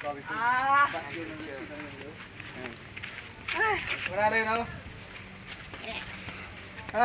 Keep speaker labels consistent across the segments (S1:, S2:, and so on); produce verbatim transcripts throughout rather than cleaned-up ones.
S1: Ah!
S2: Wala na yun ako. Ha?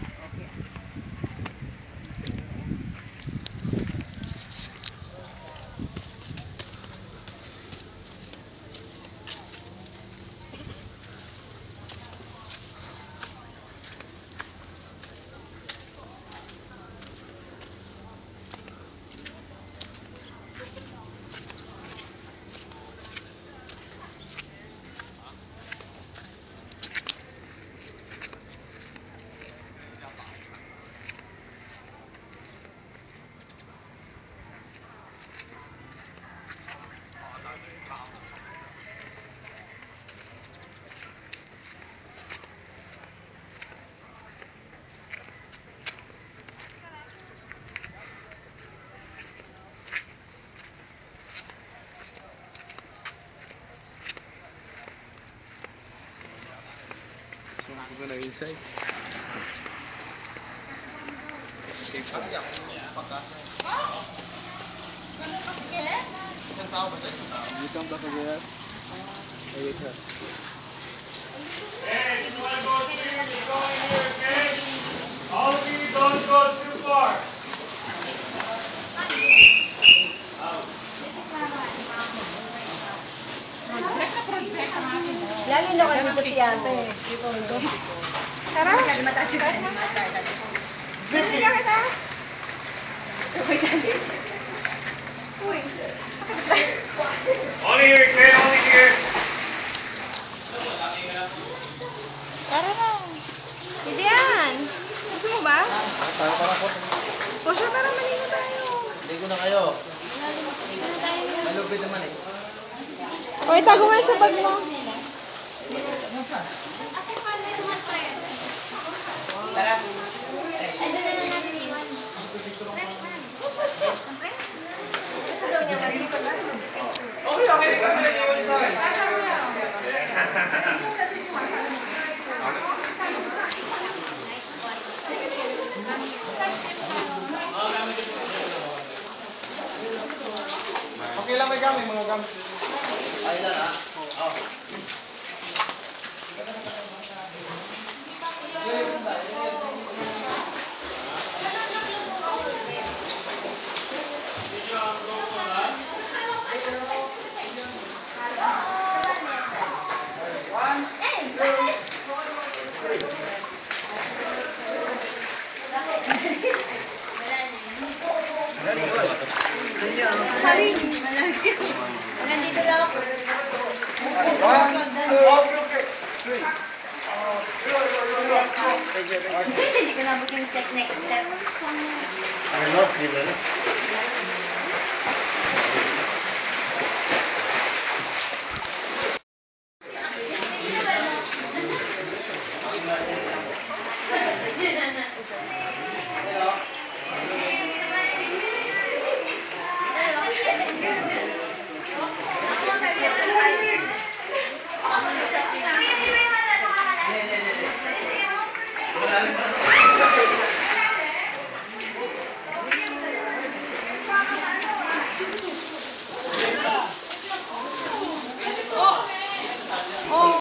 S2: We're gonna inside. You come back again. Hey, you wanna go street, you go in here, okay? All of you don't go too far.
S1: Lagi na kayo dito si ate. Tara! Mataas yung taas mo. Hindi ka kita. Uy, dyan. Uy.
S2: Only here, okay? Only here.
S1: Tara na. Hindi yan. Gusto mo ba?
S2: Para para po.
S1: O siya, tara maligo tayo.
S2: Ligo na kayo.
S1: Maligo na tayo.
S2: Malupit naman eh.
S1: O, itago nga sa bag mo.
S2: Tara. Okay, okay. Okay lang may gamit, mga gamit. Ay lang ha? Oo.
S1: Nandito lang ako.
S2: One, two, three.
S1: Hindi ko nabot yung next step.
S2: Ano, di ba?